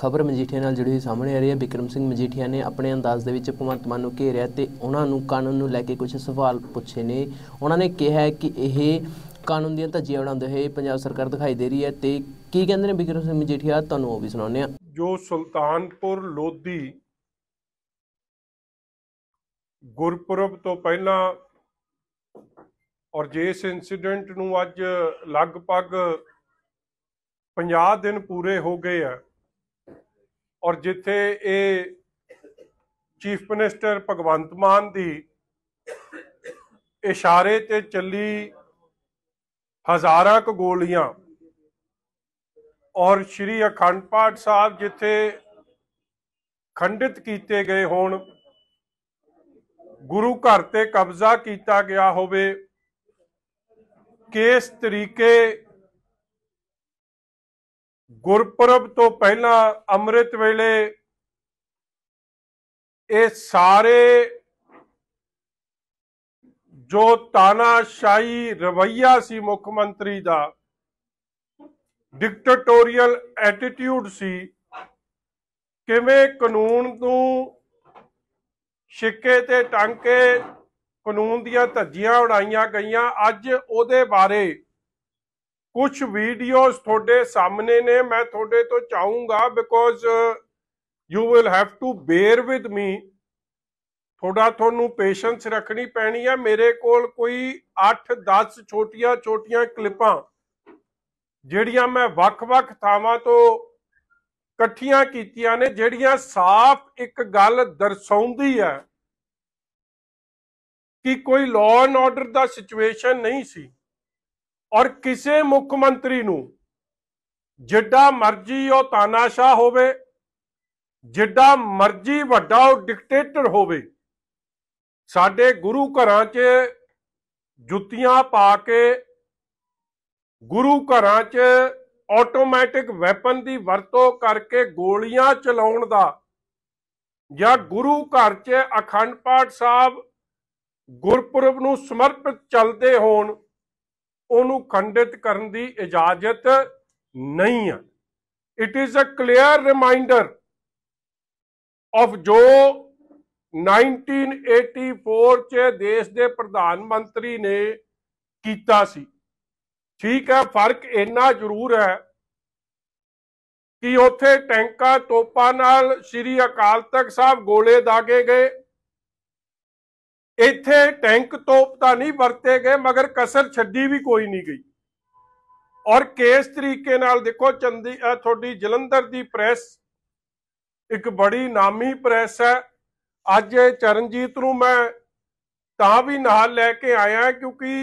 खबर मजीठिया नाल जुड़ी हुई सामने आ रही है। बिक्रम सिंह मजीठिया ने अपने अंदाज दे विच भगवंत मान नूं घेरिया ते उन्हां नूं कानून नूं लैके कुछ सवाल पुछे ने। उन्होंने कहा है कि यह कानून दीआं धज्जियां उड़ाउंदे होए पंजाब सरकार दिखाई दे रही है। तो की कहंदे ने बिक्रम सिंह मजीठिया, तुहानूं वो भी सुणाउने आ। जो सुल्तानपुर लोधी गुरपुरब तो पहला और जिस इंसीडेंट नूं अज लगभग 50 दिन पूरे हो गए हैं और जिथे ये चीफ मिनिस्टर भगवंत मान दी इशारे ते चली हज़ारां क गोलियां और श्री अखंड पाठ साहब जिथे खंडित किए गए होण, गुरु घर ते कब्जा किया गया होवे, किस तरीके गुरपुरब तो पहला अमृत वेले ये सारे जो तानाशाही रवैया सी मुख्यमंत्री दा, डिक्टेटोरियल एटीट्यूड सी, किवें कानून नूं शिक्के ते टांके कानून दियां धज्जियां उड़ाईयां गईयां। अज उहदे बारे कुछ वीडियोज थोड़े सामने ने, मैं थोड़े तो चाहूँगा because you will have to bear with me, थोड़ा थोनू पेशेंस रखनी पैनी है। मेरे कोल कोई 8-10 छोटिया छोटिया क्लिपां जिहड़ियां मैं वख-वख थावां तो इकट्ठियां कीतियां ने, जिहड़ियां साफ एक गल दर्शाउंदी है कि कोई लॉ एंड ऑर्डर दा सिचुएशन नहीं सी और किसी मुख्यमंत्री नूं जिड्डा मर्जी वो तानाशाह होवे, जिड्डा मर्जी वड्डा वो डिक्टेटर होवे, साडे गुरु घरां च जुत्तियां पा के गुरु घरां च ऑटोमैटिक वैपन की वरतों करके गोलियां चलाउण दा या गुरु घर च अखंड पाठ साहब गुरपुरब नूं समर्पित चलते होण, उहनूं खंडित करन दी इजाजत नहीं है। It is a clear reminder of जो 1984 च देश के प्रधानमंत्री ने कीता सी। ठीक है, फर्क इन्ना जरूर है कि उत्थे टैंका तोपा नाल श्री अकाल तख्त साहब गोले दागे गए, इत्थे टैंक तोप तो नहीं वरते गए मगर कसर छड्डी भी कोई नहीं गई। और किस तरीके नाल देखो, थोड़ी जलंधर की प्रेस एक बड़ी नामी प्रेस है, अज चरणजीत नूं मैं तां भी नाल लैके आया क्योंकि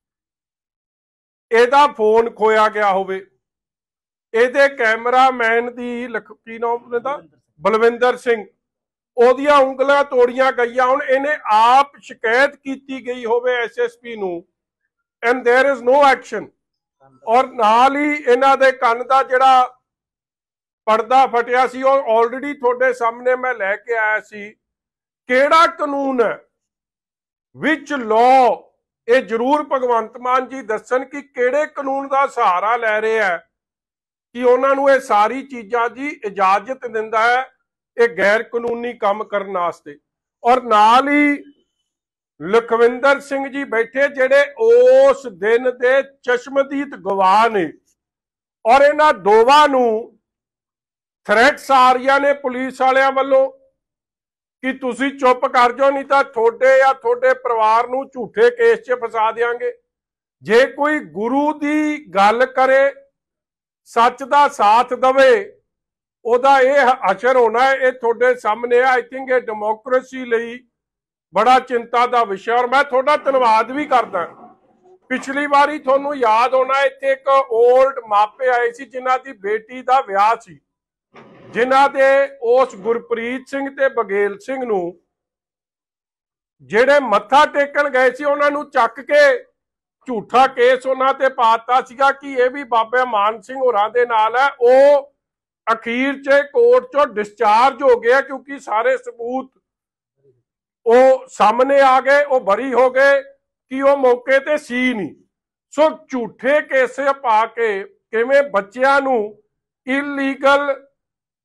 ਇਹਦਾ फोन खोया गया होवे, ਇਹਦੇ कैमरामैन की की नाम ने बलविंदर सिंह, ਉਹਦੀਆਂ ਉਂਗਲਾਂ ਤੋੜੀਆਂ ਗਈਆਂ ਹੁਣ, ਇਹਨੇ ਆਪ शिकायत की गई होवे SSP ਨੂੰ and there is no action. और नाल ही इन्हां दे ਕੰਨ ਦਾ ਜਿਹੜਾ पर्दा फटिया सी ਉਹ ऑलरेडी ਤੁਹਾਡੇ सामने मैं लैके आया सी। ਕਿਹੜਾ कानून है विच लॉ, ये जरूर भगवंत मान जी दसन कि किहड़े कानून का सहारा लै रहे हैं कि उन्होंने ये सारी चीज़ां की इजाजत दिंदा है ये गैर कानूनी काम करने वास्ते। और नाल ही लखविंदर सिंह जी बैठे जिहड़े उस दिन दे चश्मदीद गवाह ने, और इन्हां दोवां नूं थ्रैट्स आ रही ने पुलिस वालियां वल्लों कि तुसी चुप कर जाओ नहीं तो थोड़े या थोड़े परिवार नूं झूठे केस च फसा देंगे। जे कोई गुरु की गल करे, सच का साथ दवे, ओदा यह असर होना है, ये थोड़े सामने। आई थिंक ये डेमोक्रेसी लई बड़ा चिंता का विषय। और मैं थोड़ा धन्यवाद भी करदा, पिछली बारी थोनू याद होना इत्थे एक ओल्ड मापे आए सी जिन्हां दी बेटी का विआह सी, जिन्हां दे उस गुरप्रीत सिंह ते बघेल सिंह नूं जिहड़े मत्था टेकण गए सी उन्हां नूं चक के झूठा केस उन्हां ते पाता सीगा कि यह भी बाबा मान सिंह होरां दे नाल है। वो अखीर च कोर्ट चों डिस्चार्ज हो गया क्योंकि सारे सबूत वो सामने आ गए, वो बरी हो गए कि वो मौके ते सी नहीं। सो झूठे केस पा के किवें बच्चियां नूं इलीगल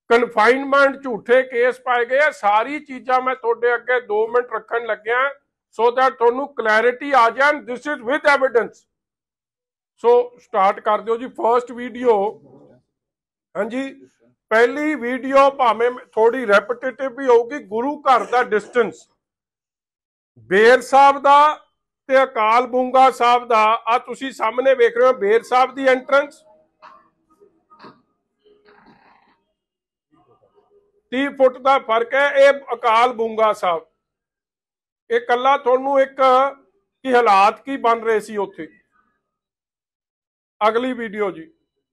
ਕਨਫਾਈਨਮੈਂਟ ਝੂਠੇ ਕੇਸ ਪਾਏ ਗਏ। ਸਾਰੀ ਚੀਜ਼ਾਂ ਮੈਂ ਤੁਹਾਡੇ ਅੱਗੇ 2 ਮਿੰਟ ਰੱਖਣ ਲੱਗਿਆ ਸੋ ਦੈਟ ਤੁਹਾਨੂੰ ਕਲੈਰਿਟੀ ਆ ਜਾਣ। This is with evidence. So start ਕਰ ਦਿਓ ਜੀ ਫਰਸਟ ਵੀਡੀਓ। ਹਾਂਜੀ, ਪਹਿਲੀ ਵੀਡੀਓ ਭਾਵੇਂ ਥੋੜੀ ਰੈਪੀਟੇਟਿਵ ਵੀ ਹੋਊਗੀ। ਗੁਰੂ ਘਰ ਦਾ ਡਿਸਟੈਂਸ ਬੇਰ ਸਾਹਿਬ ਦਾ ਤੇ ਅਕਾਲ ਬੂੰਗਾ ਸਾਹਿਬ ਦਾ ਆ ਤੁਸੀਂ ਸਾਹਮਣੇ ਵੇਖ ਰਹੇ ਹੋ। ਬੇਰ ਸਾਹਿਬ ਦੀ ਐਂਟਰੈਂਸ 30 ਫੁੱਟ ਦਾ ਫਰਕ ਹੈ। ਇਹ ਅਕਾਲ ਬੂੰਗਾ ਸਾਹਿਬ। ਇਹ ਕੱਲਾ ਤੁਹਾਨੂੰ ਇੱਕ ਕੀ ਹਾਲਾਤ ਕੀ ਬਣ ਰਹੇ ਸੀ ਉੱਥੇ। ਅਗਲੀ ਵੀਡੀਓ ਜੀ।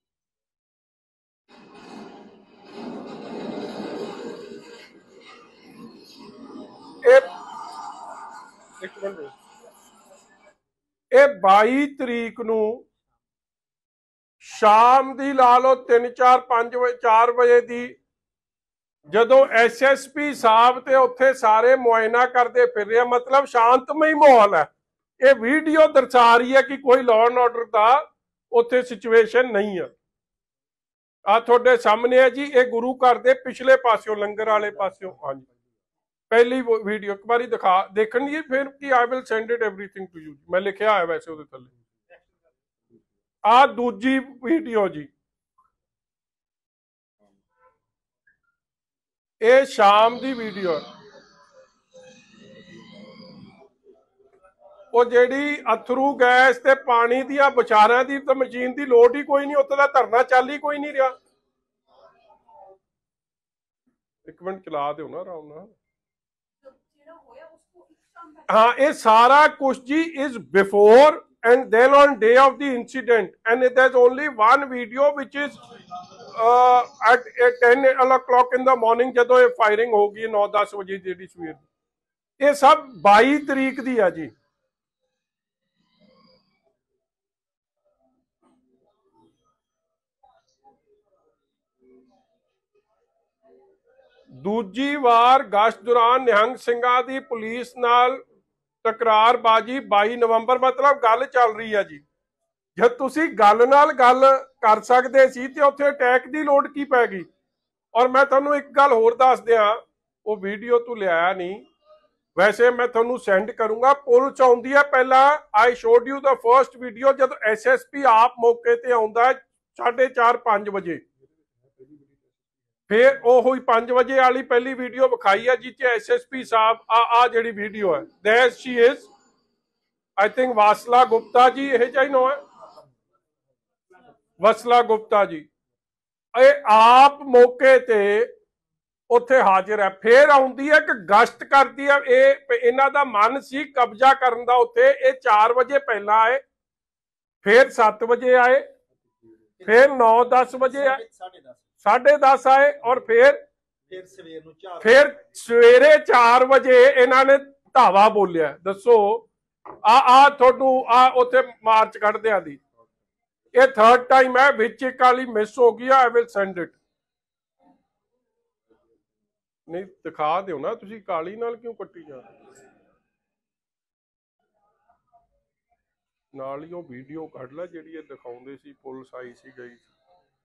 ਇਹ 22 ਤਰੀਕ ਨੂੰ ਸ਼ਾਮ ਦੀ ਲਾ ਲਓ 3 4 5 ਵਜੇ 4 ਵਜੇ ਦੀ, ਜਦੋਂ ਐਸਐਸਪੀ ਸਾਹਿਬ ਤੇ ਉੱਥੇ ਸਾਰੇ ਮੁਆਇਨਾ ਕਰਦੇ ਫਿਰ ਰਹੇ। ਮਤਲਬ ਸ਼ਾਂਤਮਈ ਮਾਹੌਲ ਹੈ। ਇਹ ਵੀਡੀਓ ਦਰਸਾ ਰਹੀ ਹੈ ਕਿ ਕੋਈ ਲਾਅ ਐਂਡ ਆਰਡਰ ਦਾ ਉੱਥੇ ਸਿਚੁਏਸ਼ਨ ਨਹੀਂ ਹੈ। ਆ ਤੁਹਾਡੇ ਸਾਹਮਣੇ ਹੈ ਜੀ। ਇਹ ਗੁਰੂ ਘਰ ਦੇ ਪਿਛਲੇ ਪਾਸਿਓਂ ਲੰਗਰ ਵਾਲੇ ਪਾਸਿਓਂ। ਹਾਂਜੀ, ਪਹਿਲੀ ਵੀਡੀਓ ਇੱਕ ਵਾਰੀ ਦੇਖਣ ਦੀ ਫਿਰ ਕੀ I will send it everything to you. ਮੈਂ ਲਿਖਿਆ ਹੈ ਵੈਸੇ ਉਹਦੇ ਥੱਲੇ। ਆ ਦੂਜੀ ਵੀਡੀਓ ਜੀ। ਇਹ ਸ਼ਾਮ ਦੀ ਵੀਡੀਓ। ਉਹ ਜਿਹੜੀ ਅਥਰੂ ਗੈਸ ਤੇ ਪਾਣੀ ਦੀਆਂ ਬੁਛਾਰਾਂ ਦੀ ਤਾਂ ਮਸ਼ੀਨ ਦੀ ਲੋੜ ਹੀ ਕੋਈ ਨਹੀਂ। ਉੱਥੇ ਦਾ ਧਰਨਾ ਚੱਲ ਹੀ ਕੋਈ ਨਹੀਂ ਰਿਹਾ। ਇੱਕ ਮਿੰਟ ਚਲਾ ਦਿਓ ਨਾ ਆਰਾਮ ਨਾਲ। हाँ, ये सारा कुछ जी is before and then on day of the incident, and there's only one video which is at 10 o'clock in the morning ਜਦੋਂ ਇਹ ਫਾਇਰਿੰਗ ਹੋ ਗਈ 9-10 ਵਜੇ ਜਿਹੜੀ ਸਵੇਰ ਦੀ। ਇਹ ਸਭ 22 ਤਰੀਕ ਦੀ ਆ ਜੀ। ਦੂਜੀ ਵਾਰ ਗਸ਼ਤ ਦੌਰਾਨ ਨਿਹੰਗ ਸਿੰਘਾਂ ਦੀ ਪੁਲਿਸ ਨਾਲ ਤਕਰਾਰਬਾਜੀ 22 ਨਵੰਬਰ। ਮਤਲਬ ਗੱਲ ਚੱਲ ਰਹੀ ਹੈ ਜੀ। ਜੇ ਤੁਸੀਂ ਗੱਲ ਨਾਲ ਗੱਲ ਕਰ ਸਕਦੇ ਸੀ ਤੇ ਉੱਥੇ ਅਟੈਕ ਦੀ ਲੋੜ ਕੀ ਪੈ ਗਈ। ਔਰ ਮੈਂ ਤੁਹਾਨੂੰ ਇੱਕ ਗੱਲ ਹੋਰ ਦੱਸ ਦਿਆਂ, ਉਹ ਵੀਡੀਓ ਤੂੰ ਲਿਆਇਆ ਨਹੀਂ, ਵੈਸੇ ਮੈਂ ਤੁਹਾਨੂੰ ਸੈਂਡ ਕਰੂੰਗਾ। ਪੁਲਿਸ ਆਉਂਦੀ ਹੈ ਪਹਿਲਾਂ। I showed you the first video ਜਦੋਂ ਐਸਐਸਪੀ ਆਪ ਮੌਕੇ ਤੇ ਆਉਂਦਾ 4:30-5 ਵਜੇ। ਫਿਰ ਉਹ ਹੀ 5 ਵਜੇ ਵਾਲੀ ਪਹਿਲੀ ਵੀਡੀਓ ਵਿਖਾਈ ਹੈ ਜਿੱਥੇ ਐਸਐਸਪੀ ਸਾਹਿਬ ਆ ਜਿਹੜੀ ਵੀਡੀਓ ਹੈ that she is I think ਵਾਸਲਾ ਗੁਪਤਾ ਜੀ। ਇਹ ਚਾਹੀ ਨੋ ਹੈ ਵਸਲਾ ਗੁਪਤਾ ਜੀ। ਇਹ ਆਪ ਮੌਕੇ ਤੇ ਉੱਥੇ ਹਾਜ਼ਰ ਹੈ। ਫਿਰ ਆਉਂਦੀ ਹੈ ਕਿ ਗਸ਼ਤ ਕਰਦੀ ਹੈ। ਇਹ ਇਹਨਾਂ ਦਾ ਮਨ ਸੀ ਕਬਜ਼ਾ ਕਰਨ ਦਾ ਉੱਥੇ। ਇਹ 4 ਵਜੇ ਪਹਿਲਾਂ ਆਏ, ਫਿਰ 7 ਵਜੇ ਆਏ, ਫਿਰ 9-10 ਵਜੇ ਆਏ, 10:30 ਆਏ, ਔਰ ਫਿਰ ਸਵੇਰੇ 4 ਵਜੇ ਇਹਨਾਂ ਨੇ ਧਾਵਾ ਬੋਲਿਆ। ਦੱਸੋ ਆ ਤੁਹਾਨੂੰ ਆ ਉੱਥੇ ਮਾਰਚ ਕੱਢਦਿਆਂ ਦੀ ਇਹ 3rd ਟਾਈਮ ਹੈ। ਵਿੱਚ ਇੱਕ ਵਾਲੀ ਮਿਸ ਹੋ ਗਈ। I will send it. ਨਹੀਂ ਦਿਖਾ ਦਿਓ ਨਾ ਤੁਸੀਂ, ਕਾਲੀ ਨਾਲ ਕਿਉਂ ਕੱਟੀ ਜਾ ਰਹੇ। ਨਾਲ ਹੀ ਉਹ ਵੀਡੀਓ ਕੱਢ ਲੈ ਜਿਹੜੀ ਇਹ ਦਿਖਾਉਂਦੇ ਸੀ ਪੁਲਿਸ ਆਈ ਸੀ ਗਈ ਸੀ।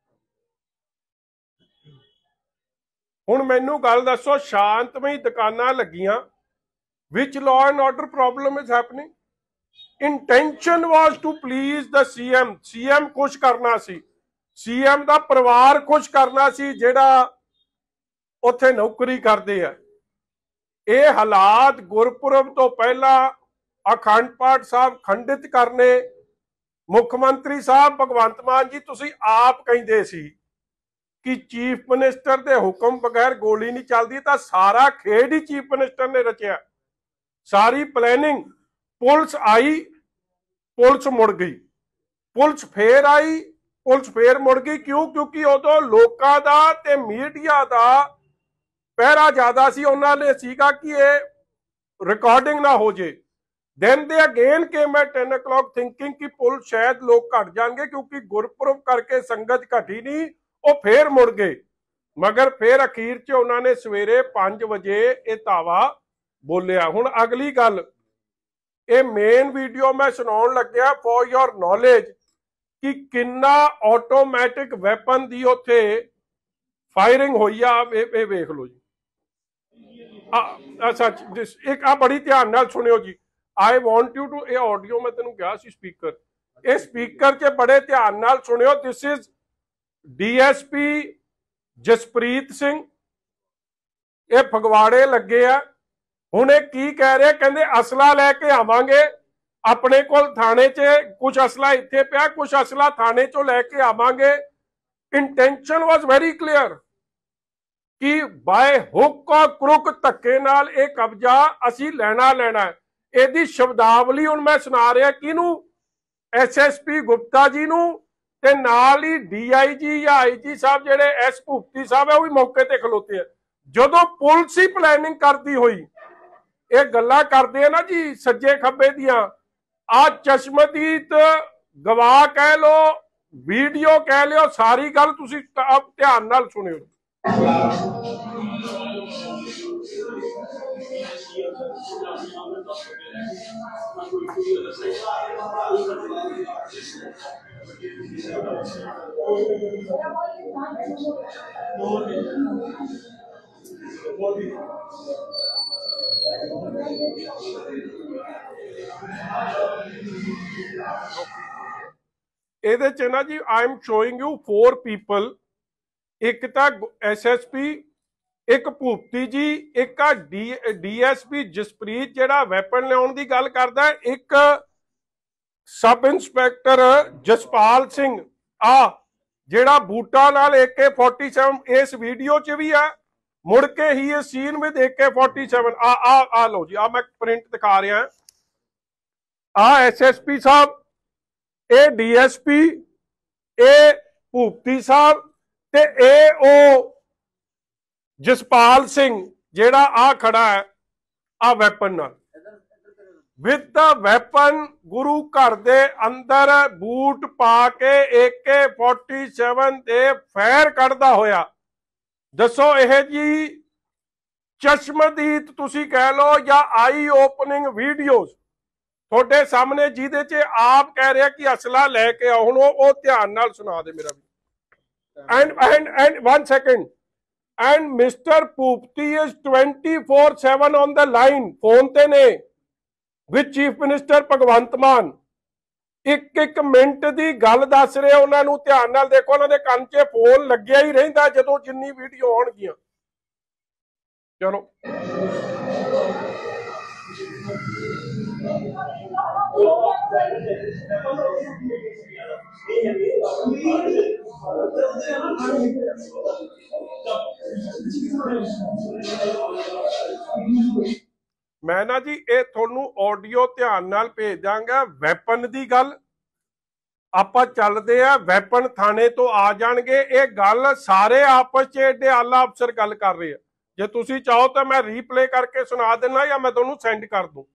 ਹੁਣ ਮੈਨੂੰ ਗੱਲ ਦੱਸੋ, ਸ਼ਾਂਤਮਈ ਦੁਕਾਨਾਂ ਲੱਗੀਆਂ, which law and order problem is happening? Intention was to please the CM. CM ਖੁਸ਼ ਕਰਨਾ ਸੀ, CM ਦਾ ਪਰਿਵਾਰ ਖੁਸ਼ ਕਰਨਾ ਸੀ ਜਿਹੜਾ ਉੱਥੇ ਨੌਕਰੀ ਕਰਦੇ ਆ। ਇਹ ਹਾਲਾਤ ਗੁਰਪੁਰਬ ਤੋਂ ਪਹਿਲਾਂ ਅਖੰਡ ਪਾਠ ਸਾਹਿਬ ਖੰਡਿਤ ਕਰਨੇ। ਮੁੱਖ ਮੰਤਰੀ ਸਾਹਿਬ ਭਗਵੰਤ ਮਾਨ ਜੀ ਤੁਸੀਂ ਆਪ ਕਹਿੰਦੇ ਸੀ ਕਿ ਚੀਫ ਮਿਨਿਸਟਰ ਦੇ ਹੁਕਮ ਬਗੈਰ ਗੋਲੀ ਨਹੀਂ ਚੱਲਦੀ, ਤਾਂ ਸਾਰਾ ਖੇਡ ਹੀ ਚੀਫ ਮਿਨਿਸਟਰ ਨੇ ਰਚਿਆ। ਸਾਰੀ ਪਲੈਨਿੰਗ। ਪੁਲਿਸ ਆਈ, ਪੁਲਿਸ ਮੁੜ ਗਈ, ਪੁਲਿਸ ਫੇਰ ਆਈ, ਪੁਲਿਸ ਫੇਰ ਮੁੜ ਗਈ। ਕਿਉਂ? ਕਿਉਂਕਿ ਉਦੋਂ ਲੋਕਾਂ ਦਾ ਤੇ ਮੀਡੀਆ ਦਾ ਪਹਿਰਾ ਜ਼ਿਆਦਾ ਸੀ। ਉਹਨਾਂ ਨੇ ਸੀਗਾ ਕਿ ਇਹ ਰਿਕਾਰਡਿੰਗ ਨਾ ਹੋ ਜੇ। then they again came at 10 o'clock thinking ਕਿ ਪੁਲਿਸ ਸ਼ਾਇਦ ਲੋਕ ਘਟ ਜਾਣਗੇ ਕਿਉਂਕਿ ਗੁਰਪੁਰਬ ਕਰਕੇ ਸੰਗਤ ਘਟੀ ਨਹੀਂ। ਉਹ ਫੇਰ ਮੁੜ ਗਏ, ਮਗਰ ਫੇਰ ਅਖੀਰ 'ਚ ਉਹਨਾਂ ਨੇ ਸਵੇਰੇ 5 ਵਜੇ ਇਹ ਧਾਵਾ ਬੋਲਿਆ। ਹੁਣ ਅਗਲੀ ਗੱਲ, ਇਹ ਮੇਨ ਵੀਡੀਓ ਮੈਂ ਸੁਣਾਉਣ ਲੱਗਿਆ ਫॉर योर ਨੌਲੇਜ ਕਿ ਕਿੰਨਾ ਆਟੋਮੈਟਿਕ ਵੈਪਨ ਦੀ ਉੱਥੇ फायरिंग हुई आ, ये वेख लो जी। सच एक आ बड़ी ध्यान नाल सुनियो जी। आई वॉन्ट यू टू, ये ऑडियो मैं तेन कहा स्पीकर, ये स्पीकर च बड़े ध्यान नाल सुनियो। This is DSP Jaspreet Singh, ये फगवाड़े लगे आ। हुण ये की कह रहे, कहंदे असला लैके आवांगे अपने कोल थाने च, कुछ असला इत्थे पिया, कुछ असला थाने चो लैके आवांगे। इंटेंशन वाज वेरी क्लियर कि बाय हुक और क्रुक धक्के नाल ये कब्जा असी लेना है। ਇਹਦੀ शब्दावली हुण मैं सुना रहा किनू, SSP गुप्ता जी नू ते नाल ही DIG या IG साहब जेडे S भुगती साहब है वो भी मौके ते खलोते हैं। जदों पुलिस ही प्लैनिंग करती हुई ये गल्लां करदे हैं ना जी सज्जे खब्बे दियां, आ चश्मदीद गवाह कह लो, वीडियो कह लो, सारी गल तुसीं ध्यान नाल सुनियो। ਇਹਦੇ ਚ ਨਾ ਜੀ I am showing you 4 people, एक ਤਾਂ SSP, एक ਭੂਪਤੀ जी, एक आ DSP ਜਸਪ੍ਰੀਤ ਜਿਹੜਾ ਵੈਪਨ ਲਿਆਉਣ ਦੀ ਗੱਲ ਕਰਦਾ, एक सब इंस्पैक्टर जसपाल सिंह आ ਜਿਹੜਾ ਬੂਟਾ ਨਾਲ AK-47 इस वीडियो च भी है, मुड़ के ही इस सीन विद AK-47। आ लो जी, आ मैं प्रिंट दिखा रहा, आ SSP साहब, ए DSP, ए ਭੂਪਤੀ साहब ते ए ओ जसपाल सिंह जेड़ा आ खड़ा है आ वैपन नाल, विद द वैपन गुरु घर दे अंदर बूट पा के AK-47 दे फैर कढ़दा होया। दसो यह जी चश्मदीद तुसी कह लो या आई ओपनिंग वीडियोस थोड़े सामने जिहदे च आप कह रहे कि असला लैके आओ, हुण वो ध्यान नाल सुना दे मेरा भी। And 1 second, and Mr. Poopty is 24/7 on the line, phone ते ने with चीफ मिनिस्टर भगवंत मान। एक मिनट की गल दस रहे, उन्होंने ध्यान नाल देखो, उन्होंने कंन च फोन लग्या ही रहिंदा जदों जिन्नी वीडियो आउणगियां। चलो मैं ना जी ये थोनू ऑडियो ध्यान नाल भेज दांगा। वैपन की गल आपां चलदे आ, वैपन थाने तो आ जाणगे। ये गल सारे आपस च एडे आला अफसर गल कर रहे हैं। जे तुसीं चाहो तो मैं रीप्ले करके सुना देना या मैं तुहानूं सेंड कर दूं।